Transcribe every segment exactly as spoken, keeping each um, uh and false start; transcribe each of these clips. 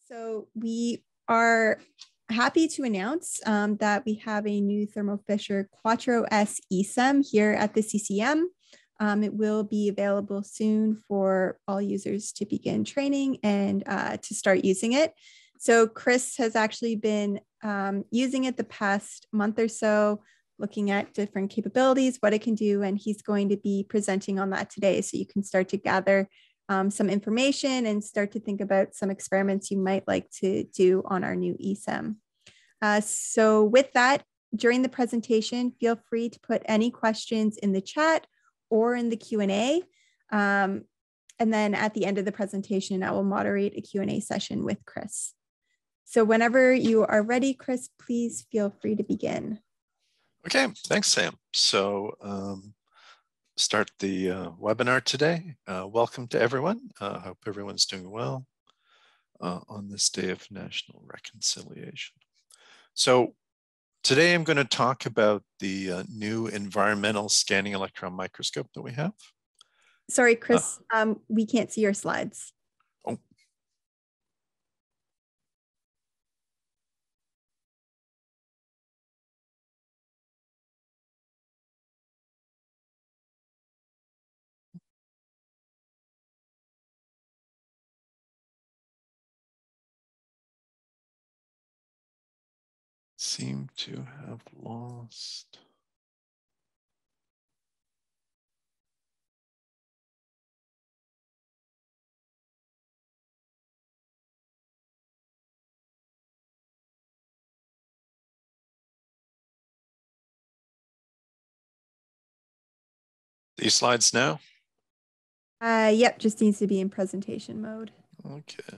So we are happy to announce um, that we have a new Thermo Fisher Quattro S E S I M here at the C C M. Um, it will be available soon for all users to begin training and uh, to start using it. So Chris has actually been um, using it the past month or so, looking at different capabilities, what it can do, and he's going to be presenting on that today. So you can start to gather um, some information and start to think about some experiments you might like to do on our new E S I M. Uh, so with that, during the presentation, feel free to put any questions in the chat or in the Q and A. Um, and then at the end of the presentation, I will moderate a Q and A session with Chris. So whenever you are ready, Chris, please feel free to begin. Okay, thanks, Sam. So um, start the uh, webinar today. Uh, welcome to everyone. I uh, hope everyone's doing well uh, on this day of National Reconciliation. So today I'm going to talk about the uh, new environmental scanning electron microscope that we have. Sorry, Chris, uh, um, we can't see your slides. Oh. Seem to have lost. These slides now? Uh, yep, just needs to be in presentation mode. Okay.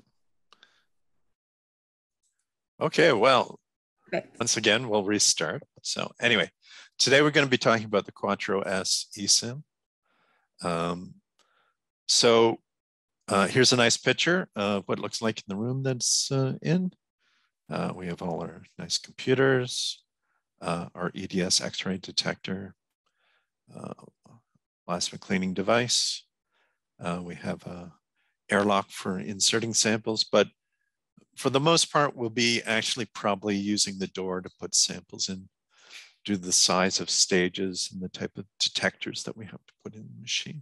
Okay, well, okay. Once again, we'll restart. So anyway, today we're going to be talking about the Quattro S E S I M. Um, so uh, here's a nice picture of what it looks like in the room that's uh, in. Uh, we have all our nice computers, uh, our E D S X-ray detector, uh, plasma cleaning device. Uh, we have a airlock for inserting samples, but for the most part, we'll be actually probably using the door to put samples in due to the size of stages and the type of detectors that we have to put in the machine.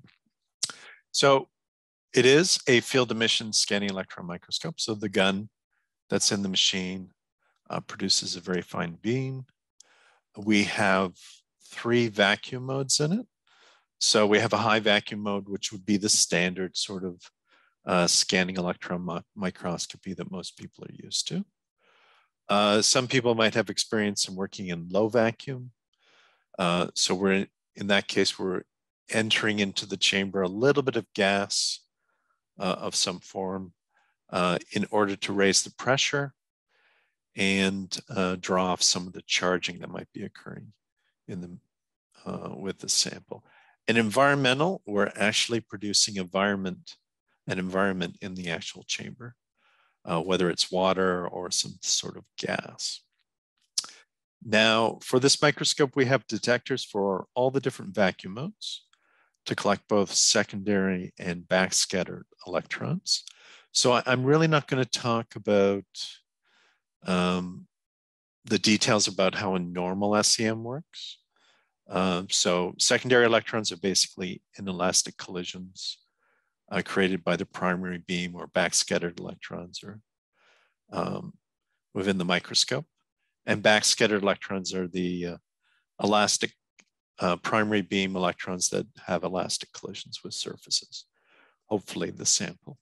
So it is a field emission scanning electron microscope. So the gun that's in the machine uh, produces a very fine beam. We have three vacuum modes in it. So we have a high vacuum mode, which would be the standard sort of uh, scanning electron mi microscopy that most people are used to. Uh, some people might have experience in working in low vacuum. Uh, so we're in, in that case, we're entering into the chamber a little bit of gas uh, of some form uh, in order to raise the pressure and uh, draw off some of the charging that might be occurring in the, uh, with the sample. In environmental, we're actually producing environment, an environment in the actual chamber, uh, whether it's water or some sort of gas. Now, for this microscope, we have detectors for all the different vacuum modes to collect both secondary and backscattered electrons. So I'm really not going to talk about um, the details about how a normal S E M works. Um, so secondary electrons are basically inelastic collisions uh, created by the primary beam, or backscattered electrons are um, within the microscope. And backscattered electrons are the uh, elastic uh, primary beam electrons that have elastic collisions with surfaces, hopefully the sample.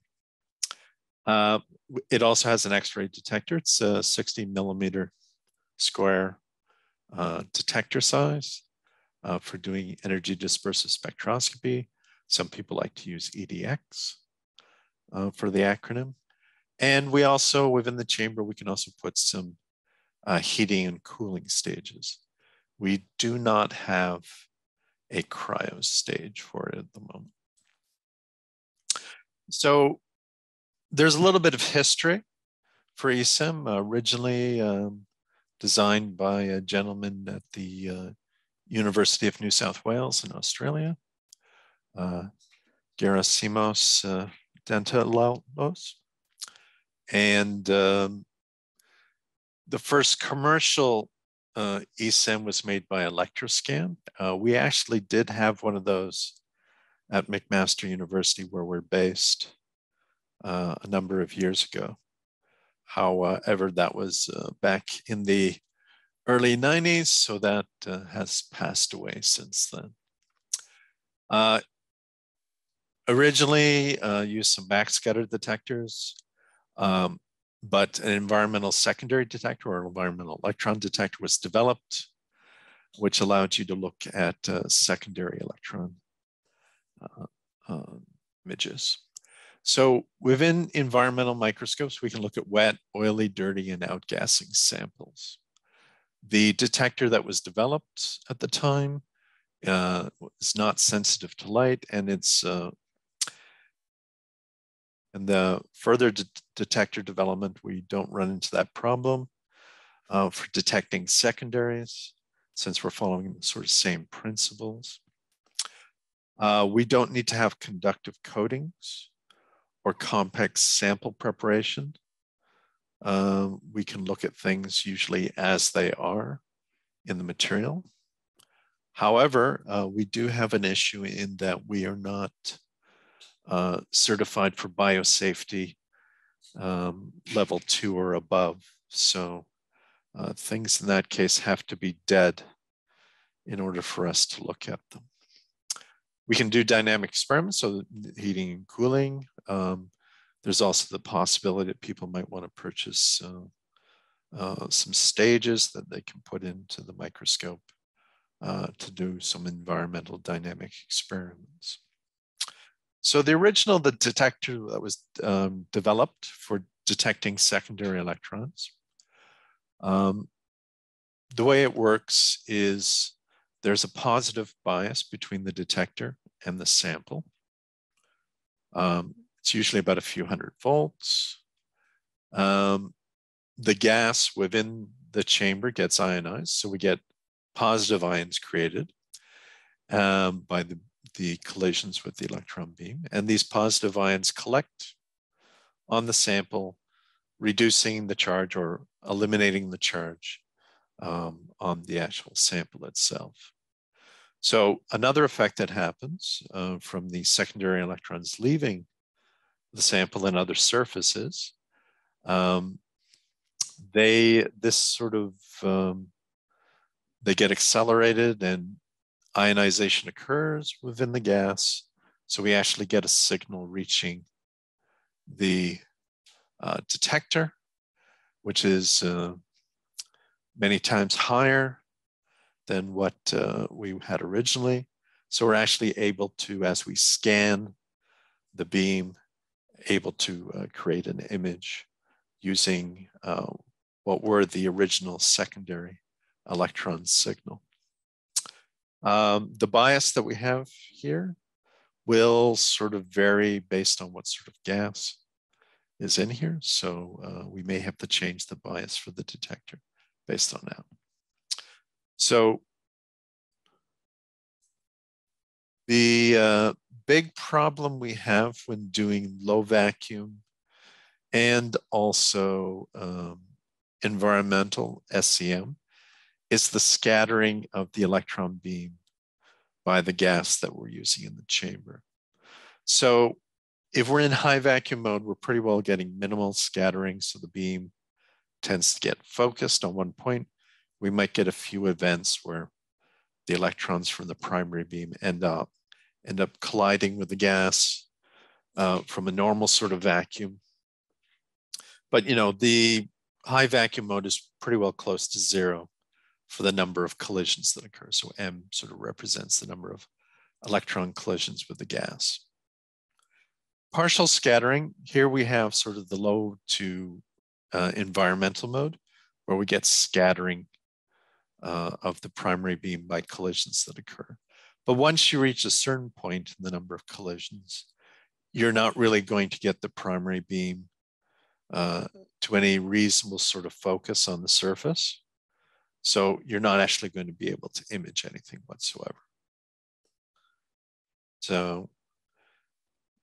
Uh, it also has an X-ray detector. It's a sixty millimeter square uh, detector size uh, for doing energy dispersive spectroscopy. Some people like to use E D X uh, for the acronym. And we also, within the chamber, we can also put some uh, heating and cooling stages. We do not have a cryo stage for it at the moment. So there's a little bit of history for E S I M, uh, originally um, designed by a gentleman at the uh, University of New South Wales in Australia, uh, Gerasimos uh, Dantaloulos. And um, the first commercial uh, E S I M was made by Electroscan. Uh, we actually did have one of those at McMaster University where we're based uh, a number of years ago. However, that was uh, back in the early nineties, so that uh, has passed away since then. Uh, originally uh, used some backscatter detectors, um, but an environmental secondary detector or environmental electron detector was developed, which allowed you to look at uh, secondary electron uh, uh, images. So within environmental microscopes, we can look at wet, oily, dirty, and outgassing samples. The detector that was developed at the time uh, is not sensitive to light, and it's uh, and the further de detector development, we don't run into that problem uh, for detecting secondaries, since we're following the sort of same principles. Uh, we don't need to have conductive coatings or complex sample preparation. Um, we can look at things usually as they are in the material. However, uh, we do have an issue in that we are not uh, certified for biosafety um, level two or above. So uh, things in that case have to be dead in order for us to look at them. We can do dynamic experiments, so heating and cooling. Um, there's also the possibility that people might want to purchase uh, uh, some stages that they can put into the microscope uh, to do some environmental dynamic experiments. So the original the detector that was um, developed for detecting secondary electrons, um, the way it works is there's a positive bias between the detector and the sample. Um, it's usually about a few hundred volts. Um, the gas within the chamber gets ionized, so we get positive ions created um, by the, the collisions with the electron beam. And these positive ions collect on the sample, reducing the charge or eliminating the charge um, on the actual sample itself. So another effect that happens uh, from the secondary electrons leaving the sample and other surfaces, um, they, this sort of, um, they get accelerated and ionization occurs within the gas. So we actually get a signal reaching the uh, detector, which is uh, many times higher than what uh, we had originally. So we're actually able to, as we scan the beam, able to uh, create an image using uh, what were the original secondary electron signal. Um, the bias that we have here will sort of vary based on what sort of gas is in here. So uh, we may have to change the bias for the detector based on that. So the uh, big problem we have when doing low vacuum and also um, environmental S C M is the scattering of the electron beam by the gas that we're using in the chamber. So if we're in high vacuum mode, we're pretty well getting minimal scattering, so the beam tends to get focused on one point. We might get a few events where the electrons from the primary beam end up, end up colliding with the gas uh, from a normal sort of vacuum. But you know, the high vacuum mode is pretty well close to zero for the number of collisions that occur. So M sort of represents the number of electron collisions with the gas. Partial scattering, here we have sort of the low to uh, environmental mode, where we get scattering uh, of the primary beam by collisions that occur. But once you reach a certain point in the number of collisions, you're not really going to get the primary beam uh, to any reasonable sort of focus on the surface. So you're not actually going to be able to image anything whatsoever. So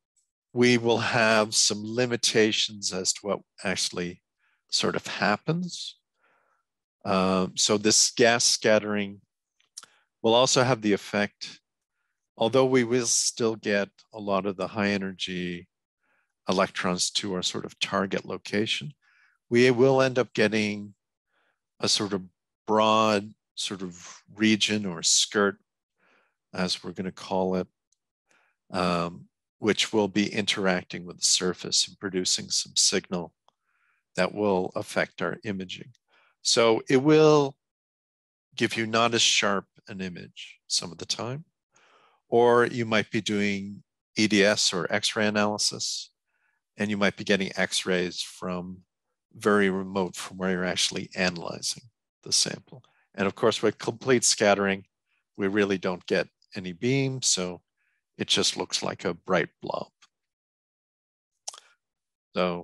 we will have some limitations as to what actually sort of happens. Um, so this gas scattering will also have the effect, although we will still get a lot of the high energy electrons to our sort of target location, we will end up getting a sort of broad sort of region or skirt, as we're going to call it, um, which will be interacting with the surface and producing some signal that will affect our imaging. So it will give you not as sharp an image some of the time, or you might be doing E D S or X-ray analysis, and you might be getting X-rays from very remote from where you're actually analyzing the sample. And of course, with complete scattering, we really don't get any beam, so it just looks like a bright blob. So,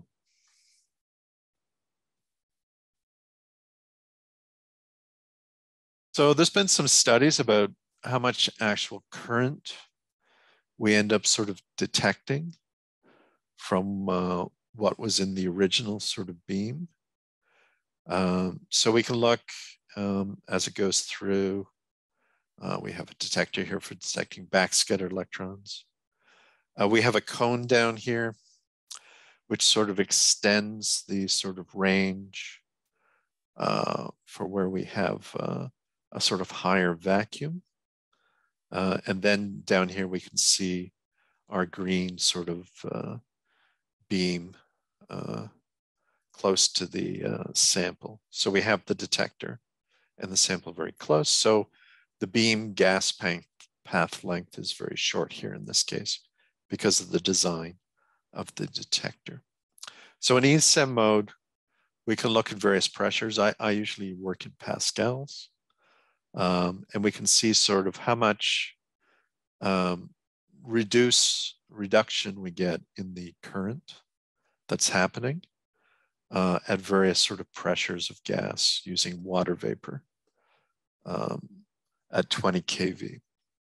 so there's been some studies about how much actual current we end up sort of detecting from uh, what was in the original sort of beam. Um, so we can look um, as it goes through. Uh, we have a detector here for detecting backscattered electrons. Uh, we have a cone down here, which sort of extends the sort of range uh, for where we have uh, a sort of higher vacuum. Uh, and then down here, we can see our green sort of uh, beam uh, close to the uh, sample. So we have the detector and the sample very close. So the beam gas path length is very short here in this case because of the design of the detector. So in E S E M mode, we can look at various pressures. I, I usually work in pascals, um, and we can see sort of how much um, reduce reduction we get in the current that's happening uh, at various sort of pressures of gas using water vapor um, at twenty K V.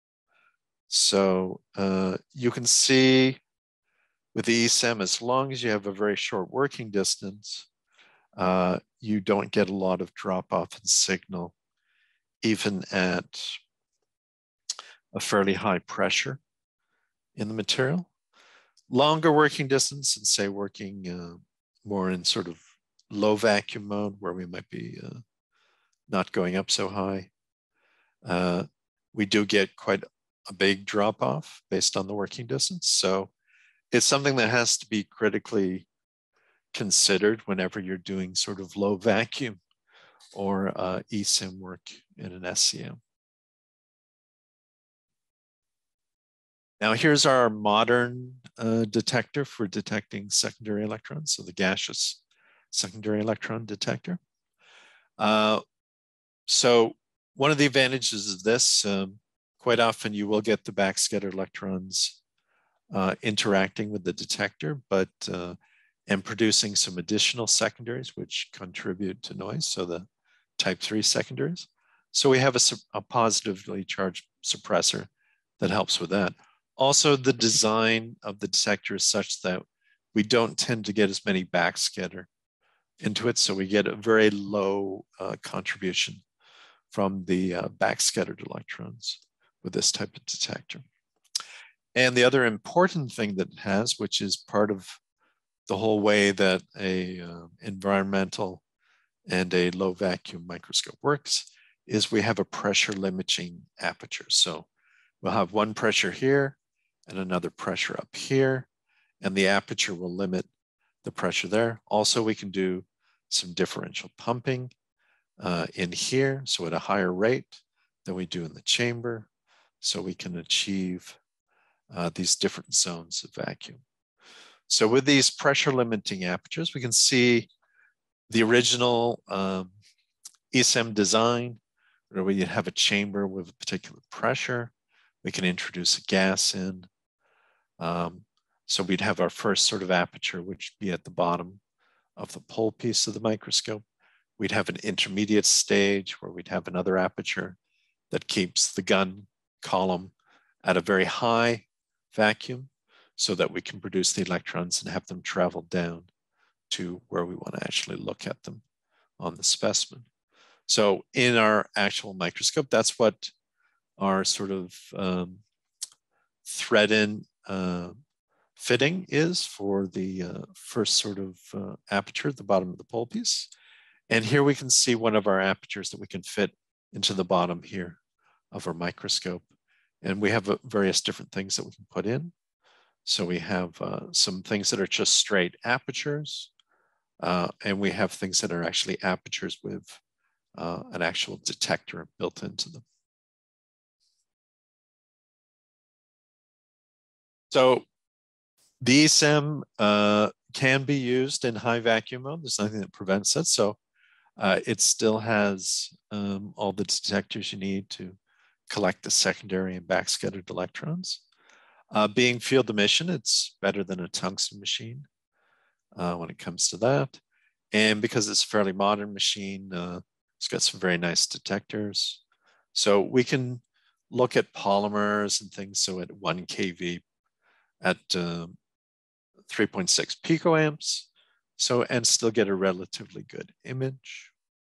So uh, you can see with the E S E M, as long as you have a very short working distance, uh, you don't get a lot of drop off in signal, even at a fairly high pressure in the material. Longer working distance, and say working uh, more in sort of low vacuum mode where we might be uh, not going up so high, uh, we do get quite a big drop off based on the working distance. So it's something that has to be critically considered whenever you're doing sort of low vacuum or uh, E S I M work in an S C M. Now here's our modern uh, detector for detecting secondary electrons, so the gaseous secondary electron detector. Uh, so one of the advantages of this, um, quite often you will get the backscattered electrons uh, interacting with the detector, but uh, and producing some additional secondaries which contribute to noise, so the type three secondaries. So we have a, a positively charged suppressor that helps with that. Also, the design of the detector is such that we don't tend to get as many backscatter into it, so we get a very low uh, contribution from the uh, backscattered electrons with this type of detector. And the other important thing that it has, which is part of the whole way that a uh, environmental and a low vacuum microscope works, is we have a pressure limiting aperture. So we'll have one pressure here and another pressure up here, and the aperture will limit the pressure there. Also, we can do some differential pumping uh, in here, so at a higher rate than we do in the chamber, so we can achieve uh, these different zones of vacuum. So with these pressure limiting apertures, we can see the original um, E S E M design, where we have a chamber with a particular pressure. We can introduce a gas in. Um, so we'd have our first sort of aperture, which would be at the bottom of the pole piece of the microscope. We'd have an intermediate stage where we'd have another aperture that keeps the gun column at a very high vacuum. so that we can produce the electrons and have them travel down to where we want to actually look at them on the specimen. So in our actual microscope, that's what our sort of um, thread-in uh, fitting is for the uh, first sort of uh, aperture at the bottom of the pole piece. And here we can see one of our apertures that we can fit into the bottom here of our microscope. And we have uh, various different things that we can put in. So we have uh, some things that are just straight apertures, uh, and we have things that are actually apertures with uh, an actual detector built into them. So the E S I M uh, can be used in high vacuum mode. There's nothing that prevents it. So uh, it still has um, all the detectors you need to collect the secondary and backscattered electrons. Uh, being field emission, it's better than a tungsten machine uh, when it comes to that. And because it's a fairly modern machine, uh, it's got some very nice detectors. So we can look at polymers and things. So at one K V at um, three point six picoamps, so and still get a relatively good image.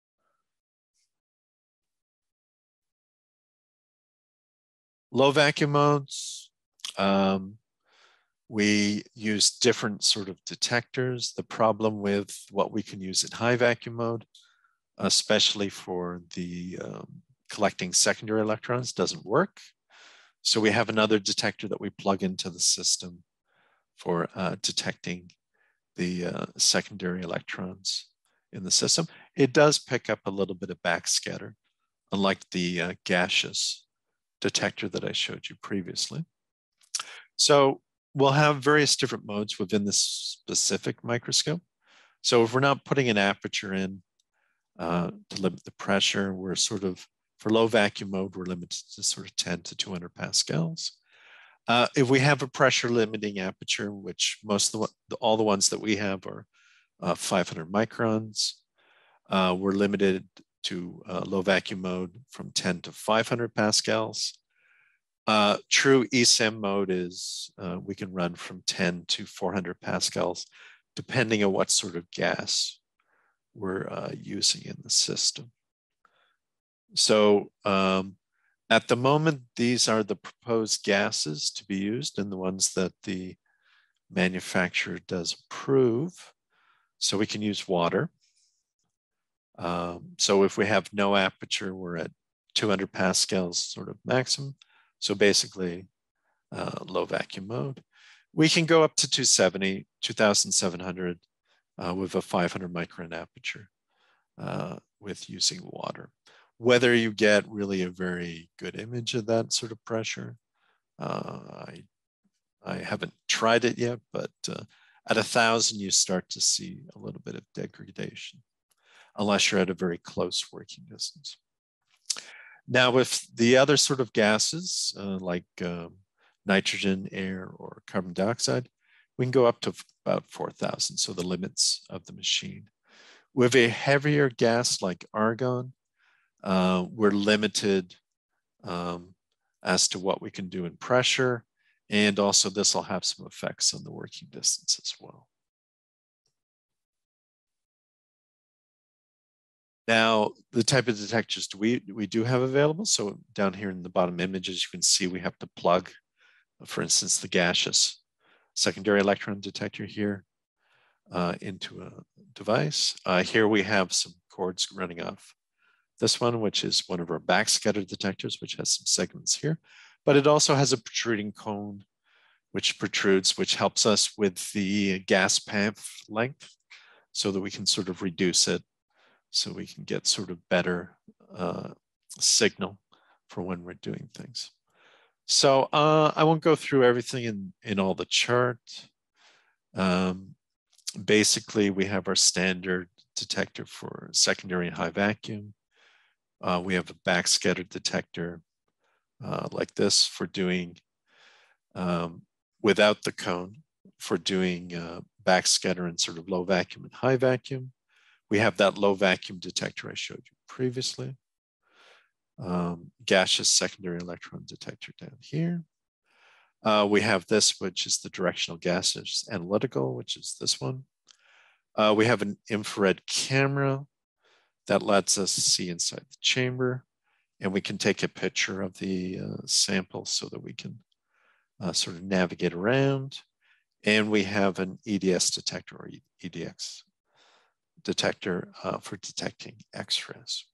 Low vacuum modes, um, we use different sort of detectors. The problem with what we can use in high vacuum mode, especially for the um, collecting secondary electrons, doesn't work. So we have another detector that we plug into the system for uh, detecting the uh, secondary electrons in the system. It does pick up a little bit of backscatter, unlike the uh, gaseous detector that I showed you previously. So we'll have various different modes within this specific microscope. So if we're not putting an aperture in uh, to limit the pressure, we're sort of, for low vacuum mode, we're limited to sort of ten to two hundred pascals. Uh, if we have a pressure limiting aperture, which most of the, all the ones that we have are uh, five hundred microns, uh, we're limited to uh, low vacuum mode from ten to five hundred pascals. Uh, true E S I M mode is uh, we can run from ten to four hundred pascals, depending on what sort of gas we're uh, using in the system. So um, at the moment, these are the proposed gases to be used and the ones that the manufacturer does approve. So we can use water. Um, so if we have no aperture, we're at two hundred pascals sort of maximum. So basically uh, low vacuum mode. We can go up to two seventy, two thousand seven hundred uh, with a five hundred micron aperture uh, with using water. Whether you get really a very good image of that sort of pressure, uh, I, I haven't tried it yet, but uh, at a thousand, you start to see a little bit of degradation, unless you're at a very close working distance. Now, with the other sort of gases, uh, like um, nitrogen, air, or carbon dioxide, we can go up to about four thousand, so the limits of the machine. With a heavier gas like argon, uh, we're limited um, as to what we can do in pressure, and also this will have some effects on the working distance as well. Now, the type of detectors we, we do have available. So down here in the bottom images, you can see we have to plug, for instance, the gaseous secondary electron detector here uh, into a device. Uh, here we have some cords running off this one, which is one of our backscatter detectors, which has some segments here, but it also has a protruding cone, which protrudes, which helps us with the gas path length so that we can sort of reduce it, so we can get sort of better uh, signal for when we're doing things. So uh, I won't go through everything in, in all the chart. Um, basically, we have our standard detector for secondary and high vacuum. Uh, we have a backscatter detector uh, like this for doing, um, without the cone, for doing uh, backscatter in sort of low vacuum and high vacuum. We have that low vacuum detector I showed you previously. Um, gaseous secondary electron detector down here. Uh, we have this, which is the directional gases analytical, which is this one. Uh, we have an infrared camera that lets us see inside the chamber, and we can take a picture of the uh, sample so that we can uh, sort of navigate around. And we have an E D S detector or E D X detector uh, for detecting X-rays.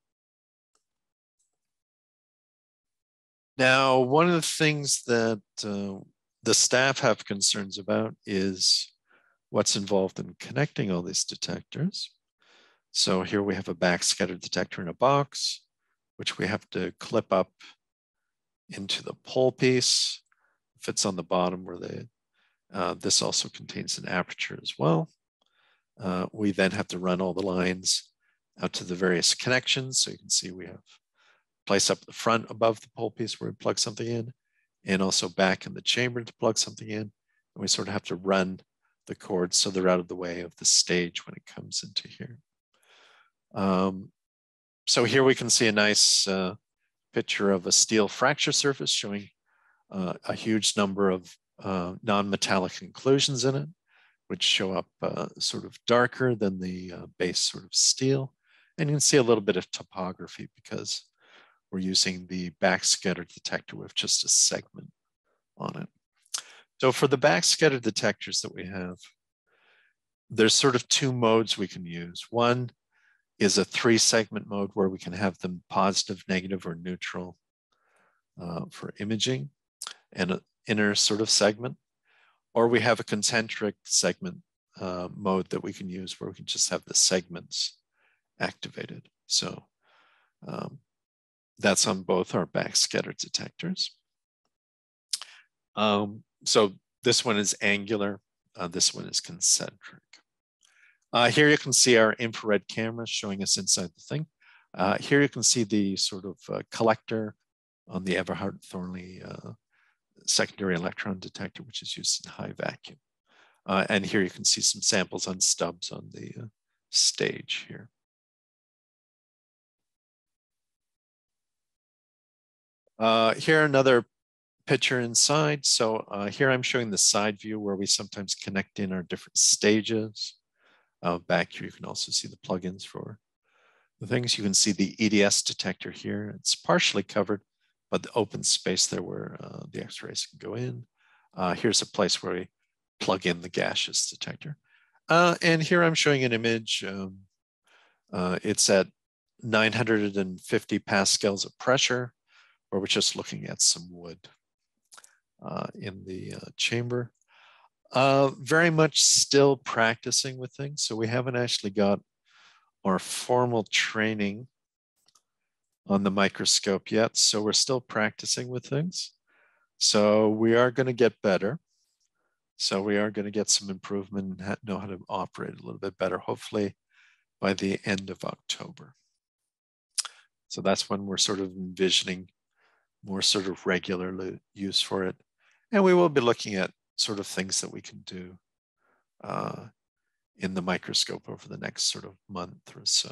Now, one of the things that uh, the staff have concerns about is what's involved in connecting all these detectors. So here we have a backscatter detector in a box, which we have to clip up into the pole piece. Fits on the bottom where they, uh, this also contains an aperture as well. Uh, we then have to run all the lines out to the various connections. So you can see we have place up the front above the pole piece where we plug something in, and also back in the chamber to plug something in. And we sort of have to run the cords so they're out of the way of the stage when it comes into here. Um, so here we can see a nice uh, picture of a steel fracture surface showing uh, a huge number of uh, non-metallic inclusions in it, which show up uh, sort of darker than the uh, base sort of steel. And you can see a little bit of topography because we're using the backscatter detector with just a segment on it. So for the backscatter detectors that we have, there's sort of two modes we can use. One is a three segment mode where we can have them positive, negative, or neutral uh, for imaging, and an inner sort of segment. Or we have a concentric segment uh, mode that we can use where we can just have the segments activated. So um, that's on both our backscatter detectors. Um, so this one is angular, uh, this one is concentric. Uh, here you can see our infrared camera showing us inside the thing. Uh, here you can see the sort of uh, collector on the Everhard Thornley uh, secondary electron detector, which is used in high vacuum. Uh, and here you can see some samples on stubs on the uh, stage here. Uh, here another picture inside. So uh, here I'm showing the side view where we sometimes connect in our different stages. Uh, back here you can also see the plugins for the things. You can see the E D S detector here. It's partially covered, but the open space there where uh, the X-rays can go in. Uh, here's a place where we plug in the gaseous detector. Uh, and here I'm showing an image. Um, uh, it's at nine hundred fifty pascals of pressure, where we're just looking at some wood uh, in the uh, chamber. Uh, very much still practicing with things. So we haven't actually got our formal training on the microscope yet. So we're still practicing with things. So we are going to get better. So we are going to get some improvement and know how to operate a little bit better, hopefully by the end of October. So that's when we're sort of envisioning more sort of regular use for it. And we will be looking at sort of things that we can do uh, in the microscope over the next sort of month or so.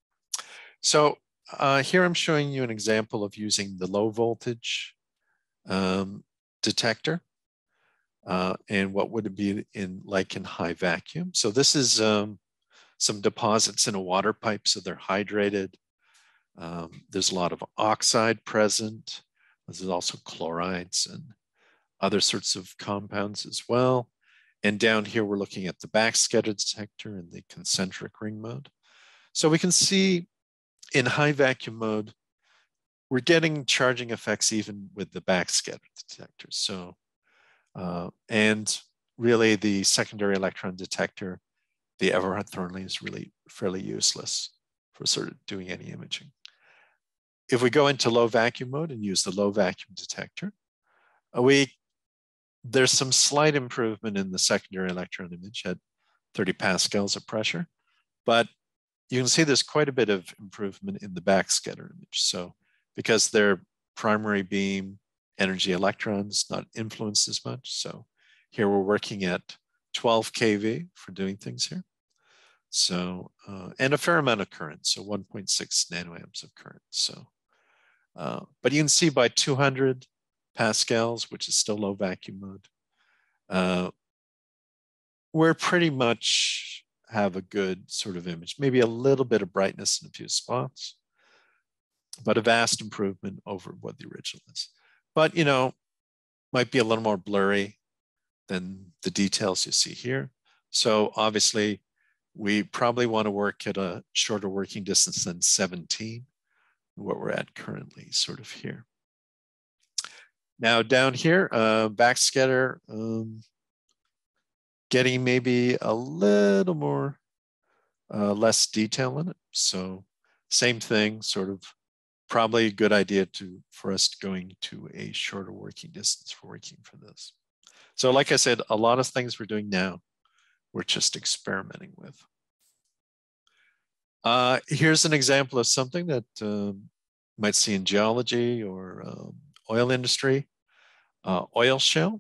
So uh, here I'm showing you an example of using the low voltage um, detector uh, and what would it be in like in high vacuum. So this is um, some deposits in a water pipe, so they're hydrated. Um, there's a lot of oxide present. There's also chlorides and other sorts of compounds as well. And down here, we're looking at the backscatter detector in the concentric ring mode. So we can see in high vacuum mode, we're getting charging effects even with the backscatter detectors. So, uh, and really the secondary electron detector, the Everhard Thornley, is really fairly useless for sort of doing any imaging. If we go into low vacuum mode and use the low vacuum detector, we there's some slight improvement in the secondary electron image at thirty pascals of pressure, but you can see there's quite a bit of improvement in the backscatter image. So because they're primary beam energy electrons, not influenced as much. So here we're working at twelve K V for doing things here. So, uh, and a fair amount of current, so one point six nanoamps of current. So, uh, but you can see by two hundred pascals, which is still low vacuum mode. Uh, we're pretty much have a good sort of image, maybe a little bit of brightness in a few spots, but a vast improvement over what the original is. But, you know, might be a little more blurry than the details you see here. So obviously, we probably want to work at a shorter working distance than seventeen, what we're at currently, sort of here. Now down here, uh, backscatter, um, getting maybe a little more, uh, less detail in it. So same thing, sort of probably a good idea to for us going to a shorter working distance for working for this. So like I said, a lot of things we're doing now, we're just experimenting with. Uh, here's an example of something that um, you might see in geology or um, oil industry, uh, oil shale.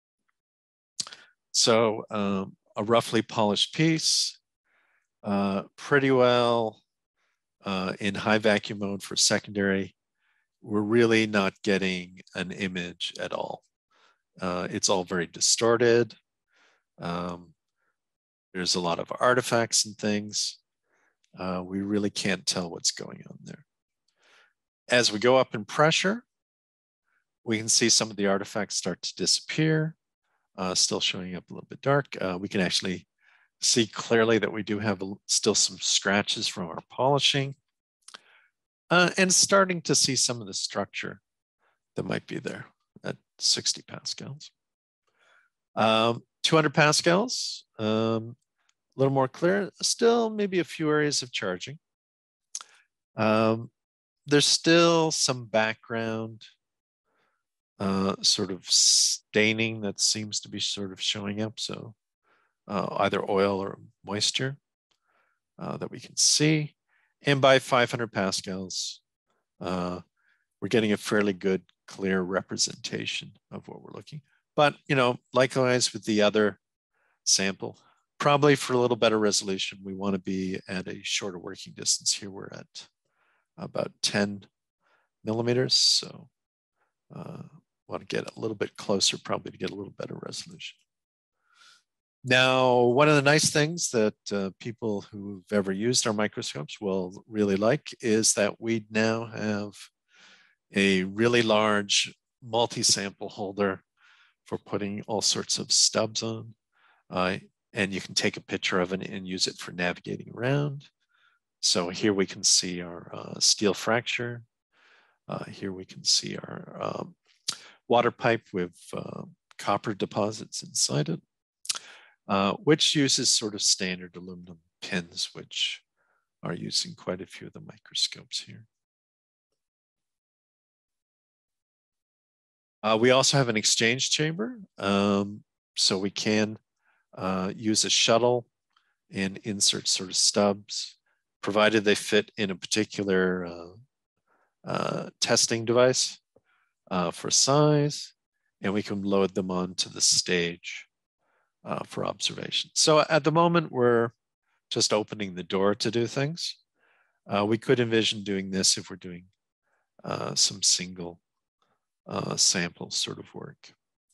So um, a roughly polished piece, uh, pretty well uh, in high vacuum mode for secondary. We're really not getting an image at all. Uh, it's all very distorted. Um, there's a lot of artifacts and things. Uh, we really can't tell what's going on there. As we go up in pressure, we can see some of the artifacts start to disappear, uh, still showing up a little bit dark. Uh, we can actually see clearly that we do have a, still some scratches from our polishing, uh, and starting to see some of the structure that might be there at sixty pascals. Um, two hundred pascals, um, a little more clear, still maybe a few areas of charging. Um, there's still some background uh, sort of staining that seems to be sort of showing up. So uh, either oil or moisture uh, that we can see. And by five hundred pascals, uh, we're getting a fairly good, clear representation of what we're looking. But, you know, likewise with the other sample, probably for a little better resolution, we want to be at a shorter working distance. Here we're at about ten millimeters. So uh, want to get a little bit closer, probably to get a little better resolution. Now, one of the nice things that uh, people who've ever used our microscopes will really like is that we now have a really large multi-sample holder for putting all sorts of stubs on. Uh, and you can take a picture of it and use it for navigating around. So here we can see our uh, steel fracture. Uh, here we can see our um, water pipe with uh, copper deposits inside it, uh, which uses sort of standard aluminum pins, which are used in quite a few of the microscopes here. Uh, we also have an exchange chamber, um, so we can uh, use a shuttle and insert sort of stubs, provided they fit in a particular uh, uh, testing device uh, for size, and we can load them onto the stage uh, for observation. So at the moment, we're just opening the door to do things. Uh, we could envision doing this if we're doing uh, some single uh, sample sort of work.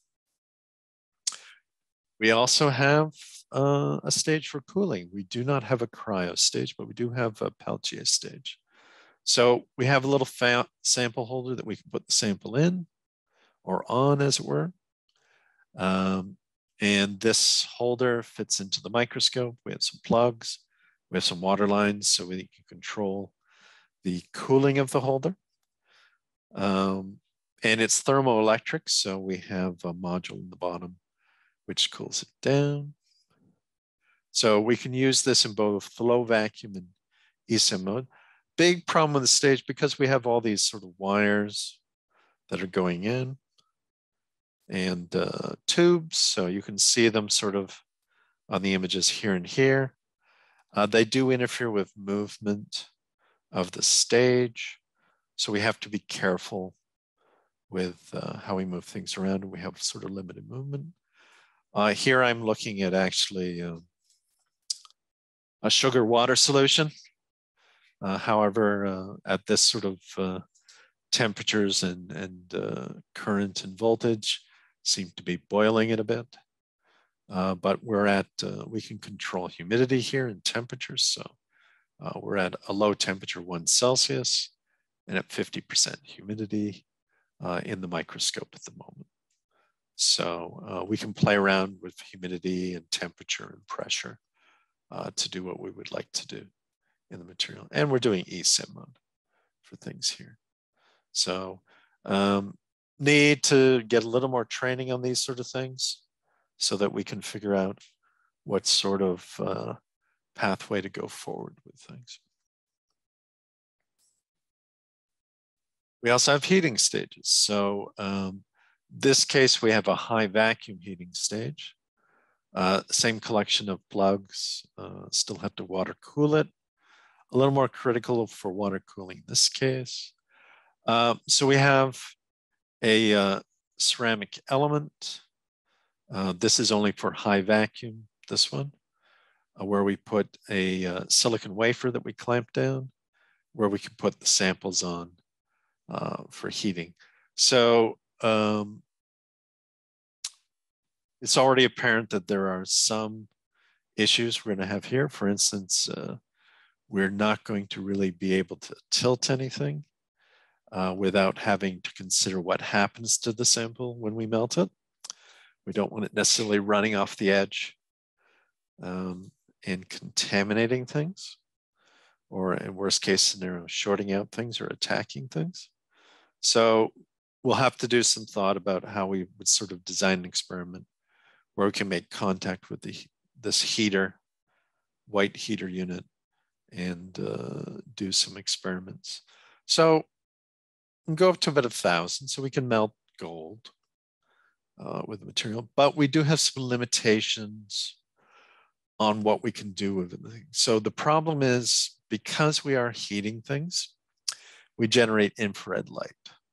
We also have uh, a stage for cooling. We do not have a cryo stage, but we do have a Peltier stage. So we have a little sample holder that we can put the sample in or on, as it were. Um, and this holder fits into the microscope. We have some plugs. We have some water lines so we can control the cooling of the holder. Um, and it's thermoelectric, so we have a module in the bottom which cools it down. So we can use this in both low vacuum and E S I M mode. Big problem with the stage, because we have all these sort of wires that are going in and uh, tubes, so you can see them sort of on the images here and here. Uh, they do interfere with movement of the stage, so we have to be careful with uh, how we move things around. We have sort of limited movement. Uh, here I'm looking at actually uh, a sugar water solution. Uh, however, uh, at this sort of uh, temperatures and, and uh, current and voltage seem to be boiling it a bit. Uh, but we're at, uh, we can control humidity here and temperatures. So uh, we're at a low temperature, one Celsius, and at fifty percent humidity uh, in the microscope at the moment. So uh, we can play around with humidity and temperature and pressure uh, to do what we would like to do in the material. And we're doing E SIM mode for things here. So um, need to get a little more training on these sort of things so that we can figure out what sort of uh, pathway to go forward with things. We also have heating stages. So um, this case, we have a high vacuum heating stage. Uh, same collection of plugs, uh, still have to water cool it. A little more critical for water cooling in this case. Uh, so we have a uh, ceramic element. Uh, this is only for high vacuum, this one, uh, where we put a uh, silicon wafer that we clamp down, where we can put the samples on uh, for heating. So um, it's already apparent that there are some issues we're going to have here. For instance, uh, we're not going to really be able to tilt anything uh, without having to consider what happens to the sample when we melt it. We don't want it necessarily running off the edge um, and contaminating things, or in worst case scenario, shorting out things or attacking things. So we'll have to do some thought about how we would sort of design an experiment where we can make contact with the, this heater, white heater unit, and uh, do some experiments. So we can go up to about a thousand, so we can melt gold uh, with the material, but we do have some limitations on what we can do with it. So the problem is, because we are heating things, we generate infrared light.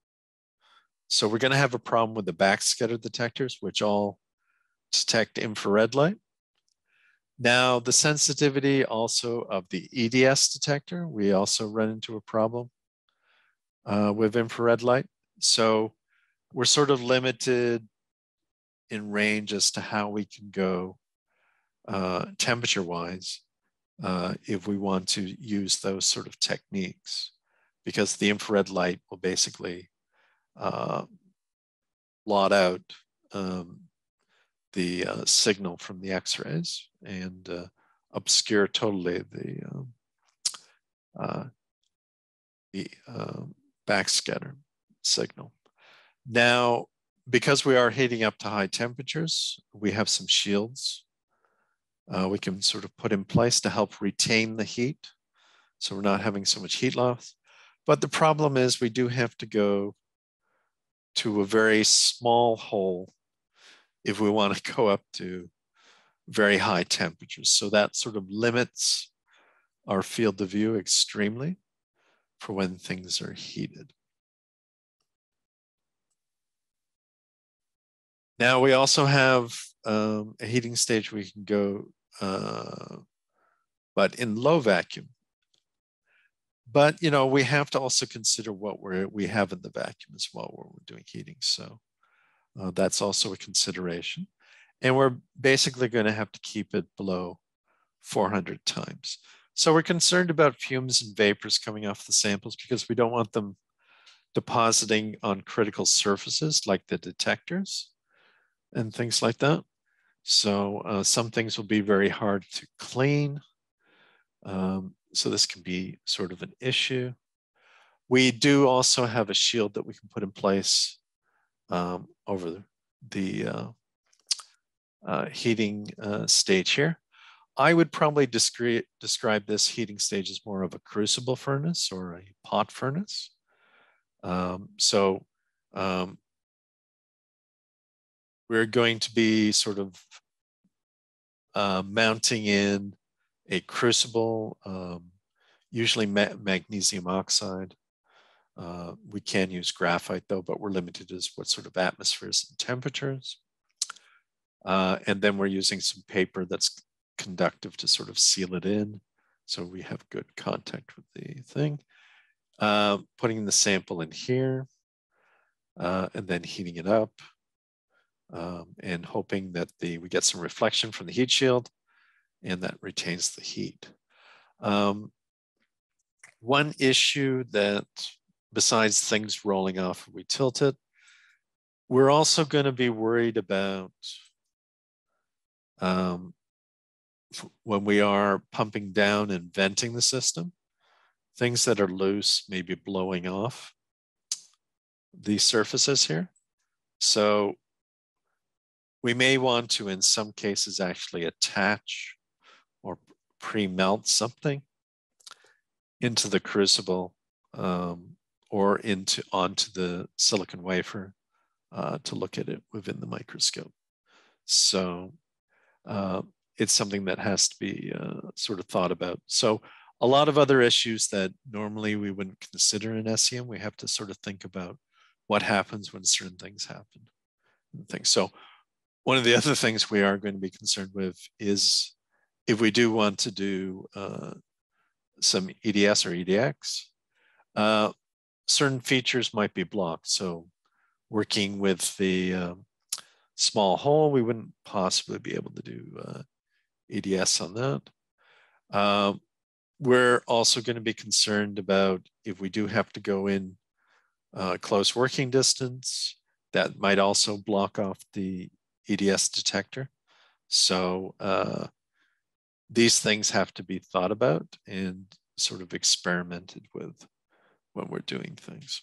So we're going to have a problem with the backscatter detectors, which all detect infrared light. Now, the sensitivity also of the E D S detector, we also run into a problem uh, with infrared light. So we're sort of limited in range as to how we can go uh, temperature-wise uh, if we want to use those sort of techniques, because the infrared light will basically uh, blot out um, the uh, signal from the X-rays and uh, obscure totally the, um, uh, the uh, backscatter signal. Now, because we are heating up to high temperatures, we have some shields uh, we can sort of put in place to help retain the heat, so we're not having so much heat loss. But the problem is we do have to go to a very small hole if we want to go up to very high temperatures. So that sort of limits our field of view extremely for when things are heated. Now we also have um, a heating stage we can go, uh, but in low vacuum. But you know, we have to also consider what we're, we have in the vacuum as well when we're doing heating. So uh, that's also a consideration. And we're basically going to have to keep it below four hundred times. So we're concerned about fumes and vapors coming off the samples because we don't want them depositing on critical surfaces like the detectors and things like that. So uh, some things will be very hard to clean. Um, so this can be sort of an issue. We do also have a shield that we can put in place um, over the, the uh, uh, heating uh, stage here. I would probably describe, describe this heating stage as more of a crucible furnace or a pot furnace. Um, so um, we're going to be sort of uh, mounting in a crucible, um, usually ma magnesium oxide. Uh, we can use graphite though, but we're limited as what sort of atmospheres and temperatures. Uh, and then we're using some paper that's conductive to sort of seal it in, so we have good contact with the thing. uh, putting the sample in here, uh, and then heating it up, um, and hoping that the we get some reflection from the heat shield, and that retains the heat. Um, one issue that, besides things rolling off if we tilt it, we're also going to be worried about um, when we are pumping down and venting the system, things that are loose may be blowing off the surfaces here. So we may want to, in some cases, actually attach or pre-melt something into the crucible, um, or into onto the silicon wafer uh, to look at it within the microscope. So uh, it's something that has to be uh, sort of thought about. So a lot of other issues that normally we wouldn't consider in S E M, we have to sort of think about what happens when certain things happen. Things. So one of the other things we are going to be concerned with is if we do want to do uh, some E D S or E D X, uh, certain features might be blocked. So working with the um, small hole, we wouldn't possibly be able to do uh, E D S on that. Uh, we're also going to be concerned about if we do have to go in uh, close working distance, that might also block off the E D S detector. So uh, these things have to be thought about and sort of experimented with when we're doing things.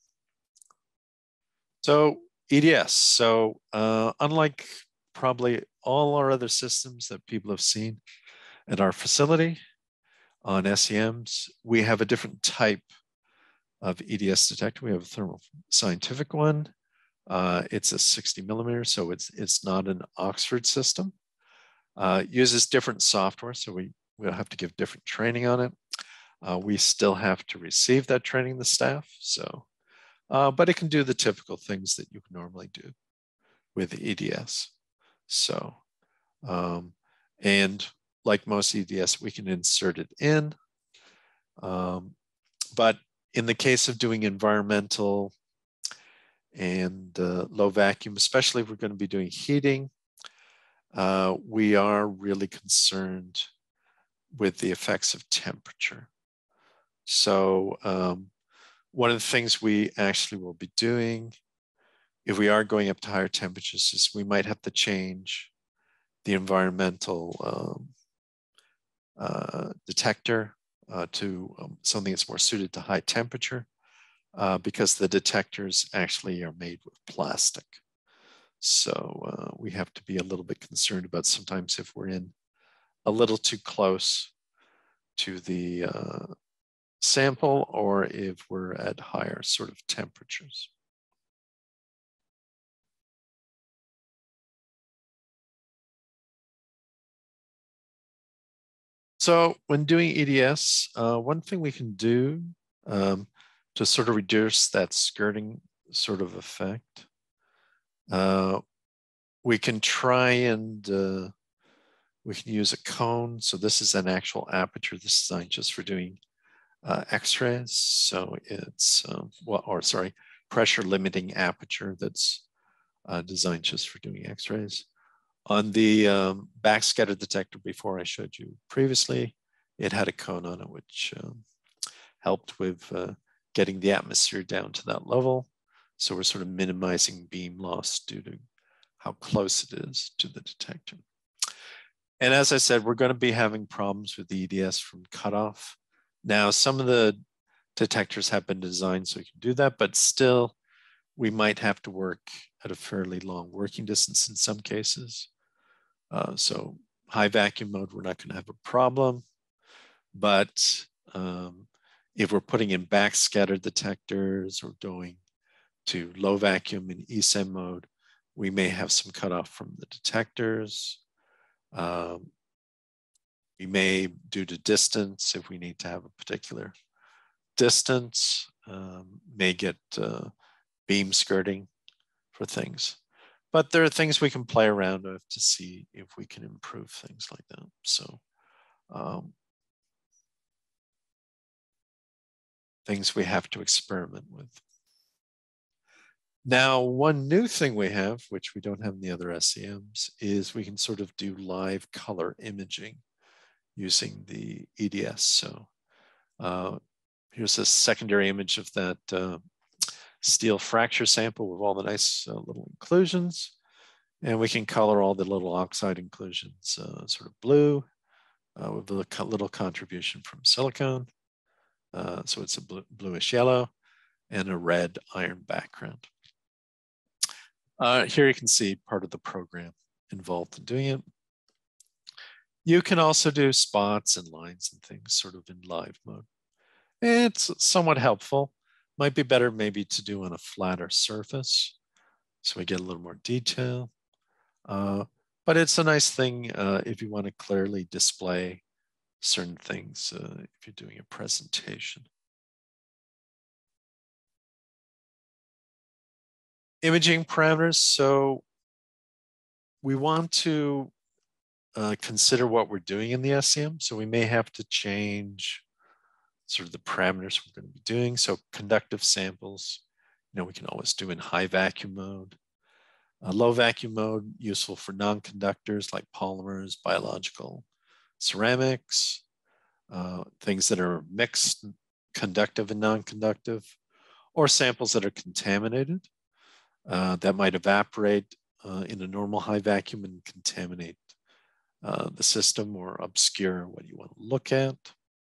So E D S. So uh, unlike probably all our other systems that people have seen at our facility on S E Ms, we have a different type of E D S detector. We have a Thermo Scientific one. Uh, it's a sixty millimeter, so it's it's not an Oxford system. Uh, it uses different software, so we we'll have to give different training on it. Uh, we still have to receive that training, the staff. So, uh, but it can do the typical things that you can normally do with E D S. So, um, and like most E D S, we can insert it in. Um, but in the case of doing environmental and uh, low vacuum, especially if we're going to be doing heating, uh, we are really concerned with the effects of temperature. So um, one of the things we actually will be doing, if we are going up to higher temperatures, is we might have to change the environmental um, uh, detector uh, to um, something that's more suited to high temperature, uh, because the detectors actually are made with plastic. So uh, we have to be a little bit concerned about sometimes if we're in a little too close to the uh, sample, or if we're at higher sort of temperatures. So when doing E D S, uh, one thing we can do um, to sort of reduce that skirting sort of effect, uh, we can try and uh, we can use a cone. So this is an actual aperture. This is designed just for doing uh, X-rays. So it's, um, well, or sorry, pressure limiting aperture that's uh, designed just for doing X-rays. On the um, backscatter detector before I showed you previously, it had a cone on it, which um, helped with uh, getting the atmosphere down to that level. So we're sort of minimizing beam loss due to how close it is to the detector. And as I said, we're going to be having problems with the E D S from cutoff. Now, some of the detectors have been designed so you can do that, but still, we might have to work at a fairly long working distance in some cases. Uh, so high vacuum mode, we're not going to have a problem. But um, if we're putting in backscatter detectors or going to low vacuum in E S E M mode, we may have some cutoff from the detectors. Um, we may, due to distance, if we need to have a particular distance, um, may get uh, beam skirting for things. But there are things we can play around with to see if we can improve things like that. So um, things we have to experiment with. Now, one new thing we have, which we don't have in the other S E Ms, is we can sort of do live color imaging using the E D S. So uh, here's a secondary image of that uh, steel fracture sample with all the nice uh, little inclusions. And we can color all the little oxide inclusions uh, sort of blue uh, with a little contribution from silicone. Uh, so it's a blue, bluish yellow and a red iron background. Uh, here you can see part of the program involved in doing it. You can also do spots and lines and things sort of in live mode. It's somewhat helpful. Might be better maybe to do on a flatter surface so we get a little more detail. Uh, but it's a nice thing uh, if you want to clearly display certain things uh, if you're doing a presentation. Imaging parameters. So we want to uh, consider what we're doing in the S E M. So we may have to change sort of the parameters we're going to be doing. So conductive samples, you know, we can always do in high vacuum mode. Uh, low vacuum mode, useful for non-conductors like polymers, biological ceramics, uh, things that are mixed, conductive and non-conductive, or samples that are contaminated. Uh, that might evaporate uh, in a normal high vacuum and contaminate uh, the system or obscure what you want to look at.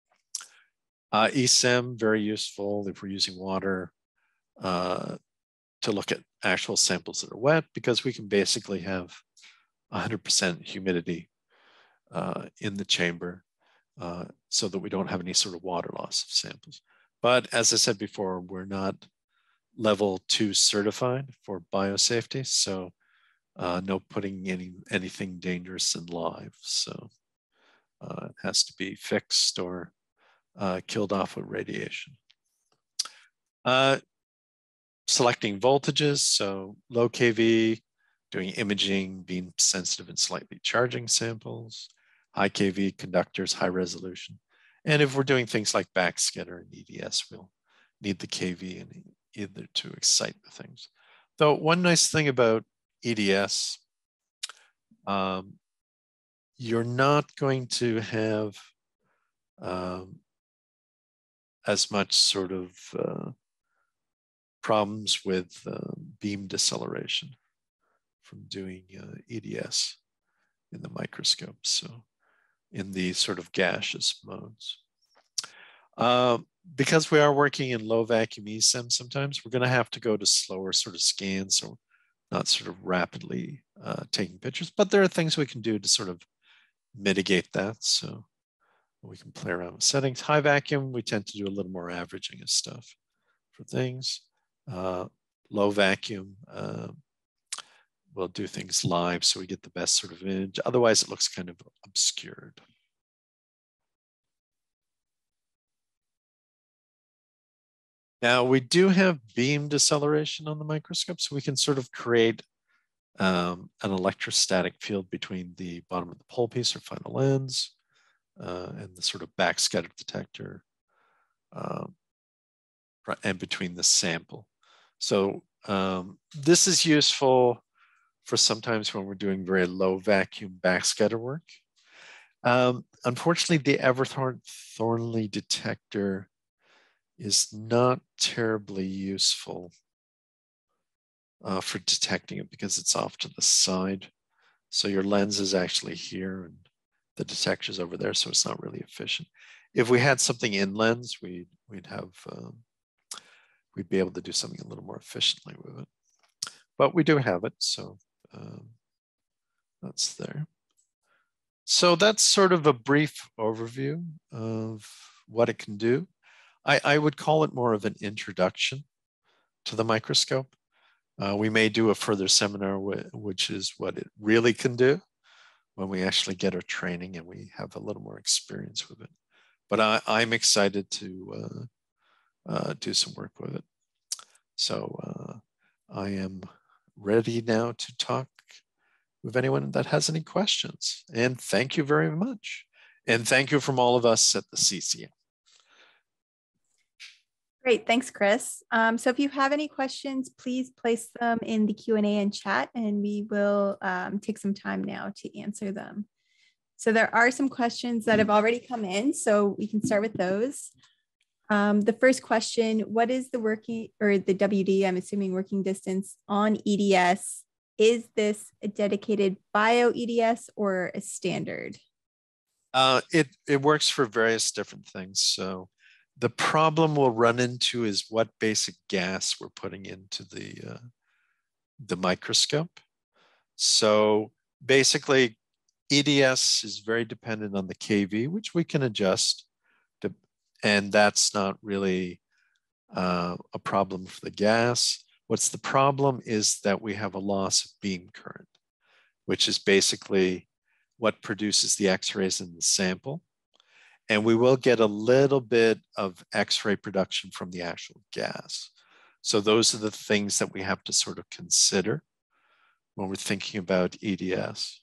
Uh, E S E M, very useful if we're using water uh, to look at actual samples that are wet, because we can basically have one hundred percent humidity uh, in the chamber uh, so that we don't have any sort of water loss of samples. But as I said before, we're not level two certified for biosafety, so uh, no putting any anything dangerous in live. So uh, it has to be fixed or uh, killed off with radiation. Uh, selecting voltages, so low K V, doing imaging, beam sensitive and slightly charging samples, high K V conductors, high resolution. And if we're doing things like backscatter and E D S, we'll need the K V and either to excite the things. Though one nice thing about E D S, um, you're not going to have um, as much sort of uh, problems with uh, beam deceleration from doing uh, E D S in the microscope, so in the sort of gaseous modes. Uh, because we are working in low vacuum E S E M sometimes, we're going to have to go to slower sort of scans, so not sort of rapidly uh, taking pictures, but there are things we can do to sort of mitigate that. So we can play around with settings. High vacuum, we tend to do a little more averaging of stuff for things. Uh, low vacuum, uh, we'll do things live so we get the best sort of image. Otherwise, it looks kind of obscured. Now, we do have beam deceleration on the microscope, so we can sort of create um, an electrostatic field between the bottom of the pole piece or final lens uh, and the sort of backscatter detector um, and between the sample. So um, this is useful for sometimes when we're doing very low vacuum backscatter work. Um, unfortunately, the Everthorne Thornley detector is not terribly useful uh, for detecting it because it's off to the side. So your lens is actually here and the detector's over there, so it's not really efficient. If we had something in lens, we'd, we'd have, um, we'd be able to do something a little more efficiently with it. But we do have it, so um, that's there. So that's sort of a brief overview of what it can do. I, I would call it more of an introduction to the microscope. Uh, we may do a further seminar, which is what it really can do when we actually get our training and we have a little more experience with it. But I, I'm excited to uh, uh, do some work with it. So uh, I am ready now to talk with anyone that has any questions. And thank you very much. And thank you from all of us at the C C M. Great, thanks, Chris. Um, so if you have any questions, please place them in the Q and A and chat, and we will um, take some time now to answer them. So there are some questions that have already come in, so we can start with those. Um, the first question, what is the working, or the W D, I'm assuming working distance on E D S? Is this a dedicated bio E D S or a standard? Uh, it, it works for various different things. So the problem we'll run into is what basic gas we're putting into the, uh, the microscope. So basically, E D S is very dependent on the K V, which we can adjust, to, and that's not really uh, a problem for the gas. What's the problem is that we have a loss of beam current, which is basically what produces the X-rays in the sample. And we will get a little bit of X-ray production from the actual gas. So those are the things that we have to sort of consider when we're thinking about E D S.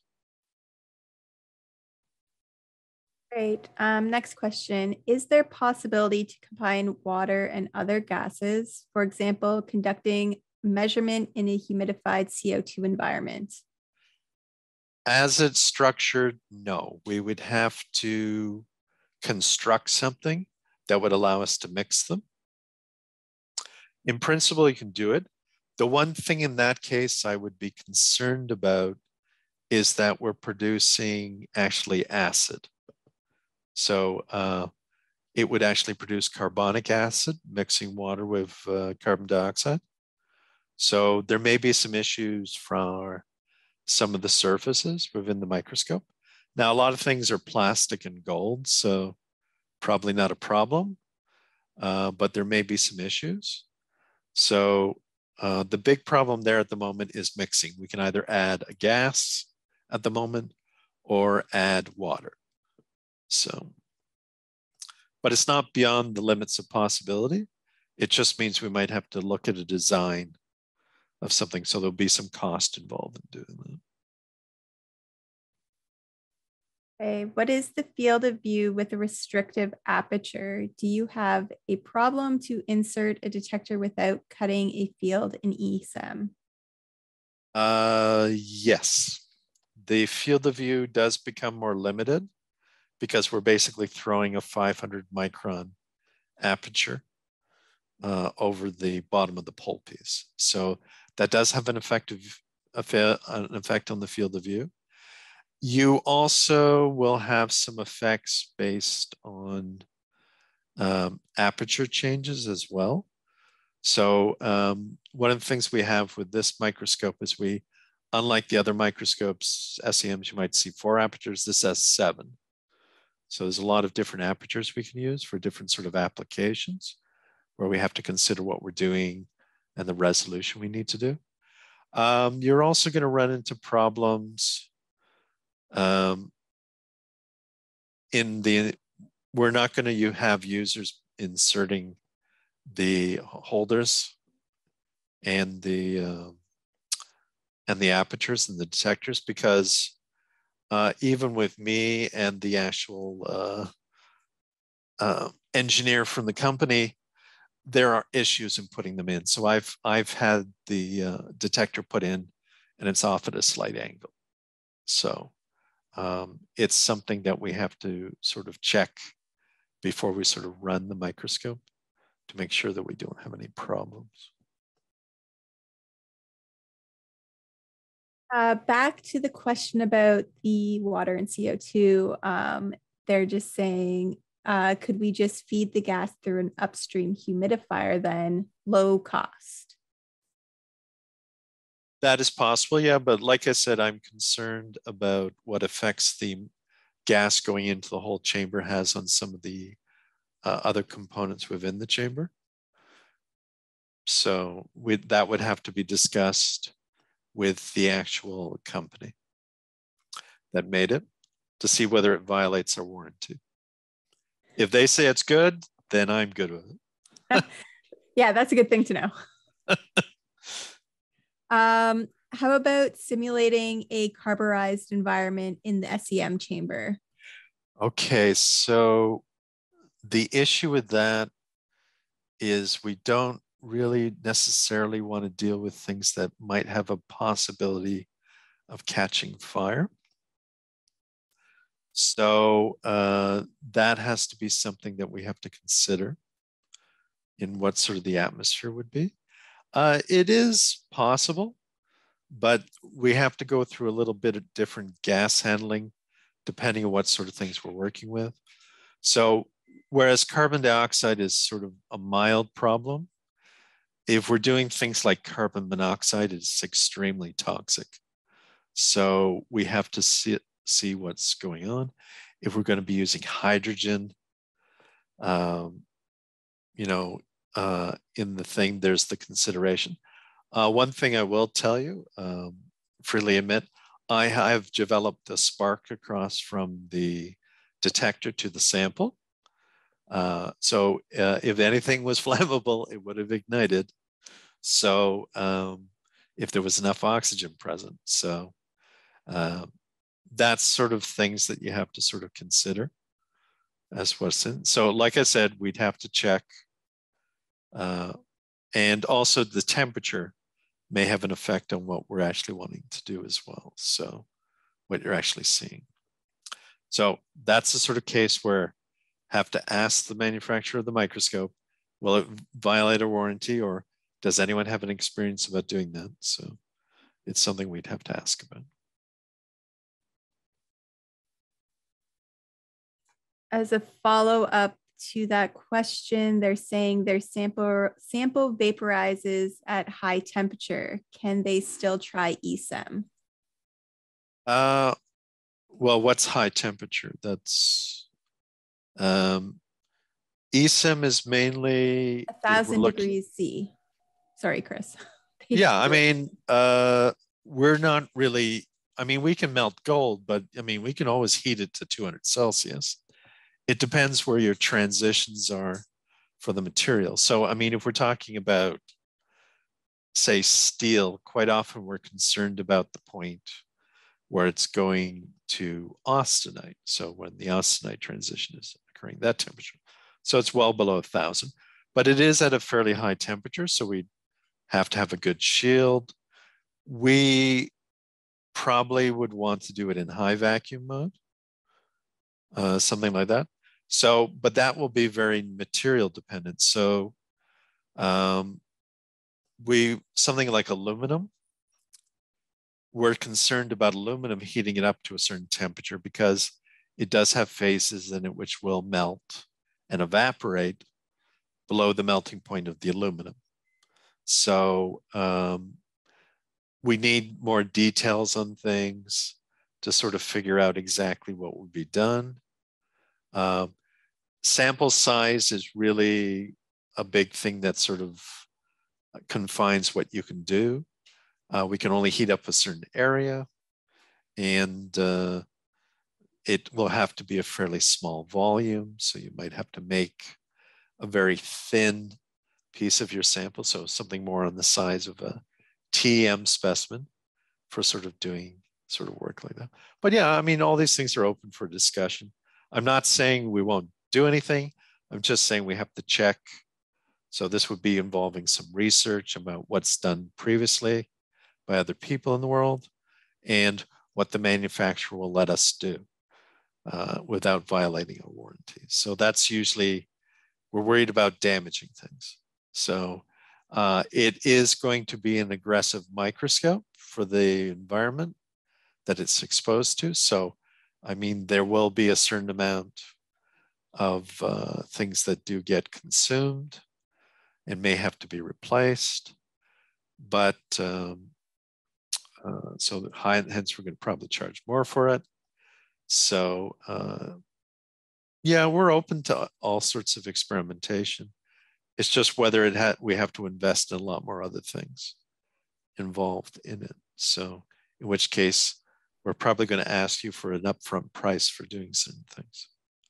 Great. Um, next question. Is there possibility to combine water and other gases, for example, conducting measurement in a humidified C O two environment? As it's structured, no. We would have to construct something that would allow us to mix them. In principle, you can do it. The one thing in that case I would be concerned about is that we're producing actually acid. So uh, it would actually produce carbonic acid, mixing water with uh, carbon dioxide. So there may be some issues for some of the surfaces within the microscope. Now, a lot of things are plastic and gold, so probably not a problem, uh, but there may be some issues. So uh, the big problem there at the moment is mixing. We can either add a gas at the moment or add water. So, but it's not beyond the limits of possibility. It just means we might have to look at a design of something. So there'll be some cost involved in doing that. Okay. What is the field of view with a restrictive aperture? Do you have a problem to insert a detector without cutting a field in E S E M? Uh, yes. The field of view does become more limited because we're basically throwing a five hundred micron aperture uh, over the bottom of the pole piece. So that does have an effective an effect on the field of view. You also will have some effects based on um, aperture changes as well. So um, one of the things we have with this microscope is we, unlike the other microscopes, S E Ms, you might see four apertures, this has seven. So there's a lot of different apertures we can use for different sort of applications where we have to consider what we're doing and the resolution we need to do. Um, you're also going to run into problems um, in the, we're not going to have users inserting the holders and the uh, and the apertures and the detectors, because uh, even with me and the actual uh, uh, engineer from the company, there are issues in putting them in. So I've I've had the uh, detector put in, and it's off at a slight angle. So um, it's something that we have to sort of check before we sort of run the microscope to make sure that we don't have any problems. Uh, back to the question about the water and C O two, um, they're just saying, uh, could we just feed the gas through an upstream humidifier then, low cost? That is possible, yeah, but like I said, I'm concerned about what effects the gas going into the whole chamber has on some of the uh, other components within the chamber. So we, that would have to be discussed with the actual company that made it to see whether it violates our warranty. If they say it's good, then I'm good with it. Yeah, that's a good thing to know. um, how about simulating a carburized environment in the S E M chamber? Okay, so the issue with that is we don't really necessarily want to deal with things that might have a possibility of catching fire. So uh, that has to be something that we have to consider in what sort of the atmosphere would be. Uh, it is possible, but we have to go through a little bit of different gas handling depending on what sort of things we're working with. So whereas carbon dioxide is sort of a mild problem, if we're doing things like carbon monoxide, it's extremely toxic. So we have to see, see what's going on. If we're going to be using hydrogen, um, you know, uh, in the thing, there's the consideration. Uh, one thing I will tell you, um, freely admit, I have developed a spark across from the detector to the sample. Uh, so uh, if anything was flammable, it would have ignited. So um, if there was enough oxygen present. So uh, that's sort of things that you have to sort of consider as what's in. So like I said, we'd have to check. Uh, and also the temperature may have an effect on what we're actually wanting to do as well. So what you're actually seeing. So that's the sort of case where have to ask the manufacturer of the microscope, will it violate a warranty, or does anyone have an experience about doing that? So it's something we'd have to ask about. As a follow-up to that question, they're saying their sample sample vaporizes at high temperature. Can they still try E S E M? Uh, well, what's high temperature? That's um, E S E M is mainly A thousand degrees C. Sorry, Chris. Yeah, I mean, uh, we're not really. I mean, we can melt gold, but I mean, we can always heat it to two hundred Celsius. It depends where your transitions are for the material. So, I mean, if we're talking about, say, steel, quite often we're concerned about the point where it's going to austenite. So when the austenite transition is occurring, that temperature. So it's well below a thousand, but it is at a fairly high temperature. So we have to have a good shield. We probably would want to do it in high vacuum mode, uh, something like that. So, but that will be very material dependent. So um, we, something like aluminum, we're concerned about aluminum heating it up to a certain temperature because it does have phases in it which will melt and evaporate below the melting point of the aluminum. So um, we need more details on things to sort of figure out exactly what would be done. Um, sample size is really a big thing that sort of confines what you can do. Uh, we can only heat up a certain area, and uh, it will have to be a fairly small volume. So you might have to make a very thin piece of your sample. So something more on the size of a T M specimen for sort of doing sort of work like that. But yeah, I mean, all these things are open for discussion. I'm not saying we won't do anything. I'm just saying we have to check. So this would be involving some research about what's done previously by other people in the world and what the manufacturer will let us do uh, without violating a warranty. So that's usually, we're worried about damaging things. So uh, it is going to be an aggressive microscope for the environment that it's exposed to. So, I mean, there will be a certain amount of uh, things that do get consumed and may have to be replaced. But um, uh, so that high, hence we're going to probably charge more for it. So uh, yeah, we're open to all sorts of experimentation. It's just whether it ha we have to invest in a lot more other things involved in it. So in which case, we're probably going to ask you for an upfront price for doing certain things.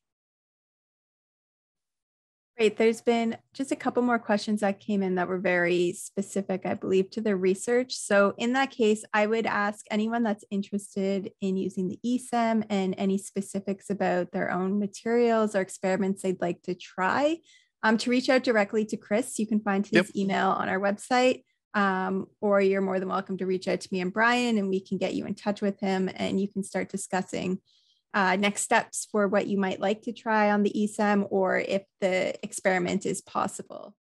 Great. There's been just a couple more questions that came in that were very specific, I believe, to the research. So in that case, I would ask anyone that's interested in using the E S E M and any specifics about their own materials or experiments they'd like to try. Um, to reach out directly to Chris, you can find his Yep. email on our website, um, or you're more than welcome to reach out to me and Brian, and we can get you in touch with him, and you can start discussing uh, next steps for what you might like to try on the E S E M, or if the experiment is possible.